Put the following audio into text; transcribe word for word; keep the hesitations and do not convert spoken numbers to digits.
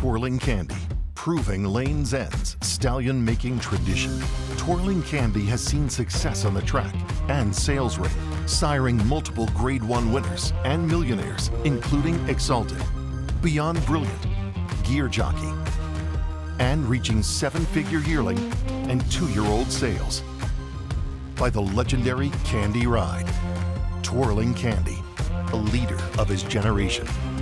Twirling Candy, proving Lane's End's stallion-making tradition. Twirling Candy has seen success on the track and sales rate, siring multiple Grade one winners and millionaires, including Exalted, Beyond Brilliant, Gear Jockey, and reaching seven-figure yearling and two-year-old sales. By the legendary Candy Ride, Twirling Candy, a leader of his generation.